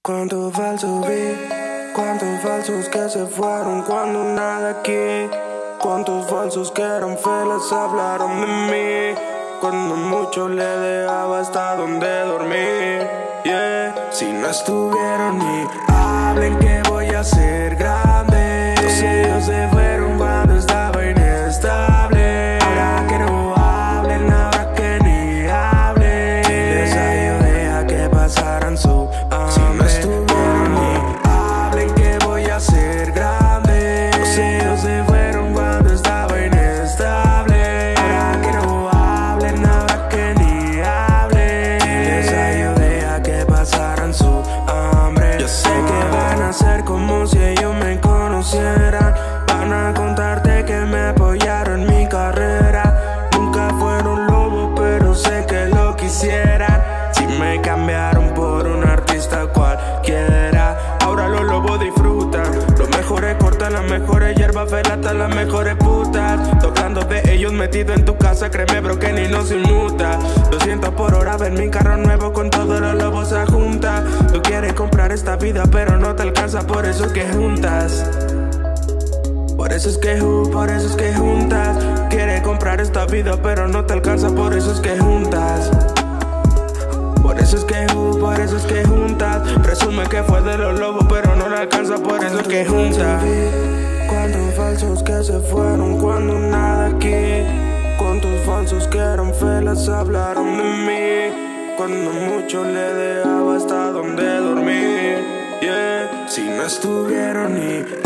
Cuántos falsos vi, cuántos falsos que se fueron cuando nada aquí. Cuántos falsos que eran fieles hablaron de mí, cuando mucho le dejaba hasta donde dormir. Yeah. Si no estuvieron ni hablen que voy a ser grande. Todos ellos se fueron cuando estaba inestable. Ahora que no hablen, ahora que ni hablen. Diles a ellos deja que pasaran su hambre. Si no estuvieron ni hablen que voy a ser grande. Todos ellos se fueron cuando estaba inestable. Ahora que no hablen, ahora que ni hablen. Diles a ellos deja que pasaran su hambre. Yo sé que van a ser como si ellos me conocieran. Van a contarte que me apoyaron en mi carrera. Nunca fueron lobos, pero sé que lo quisieran. Si me cambiaron por un artista cualquiera. Ahora los lobos disfrutan. Los mejores cortan, las mejores hierbas felatan, las mejores putas. Tocando de ellos metido en tu casa, créeme bro que ni nos inmuta. 200 por hora, ven mi carro nuevo con todos los lobos se junta. Tú quieres comprar esta vida pero no te alcanza, por eso es que juntas. Por eso es que juntas. Quieres comprar esta vida pero no te alcanza, por eso es que juntas. Por eso es que juntas. Presume que fue de los lobos pero no le alcanza, por eso es que juntas. Cuántos falsos que se fueron cuando nada aquí. Cuántos falsos que eran fieles hablaron de mí, cuando mucho le dejaba hasta donde dormir. Yeah. Si no estuvieron ni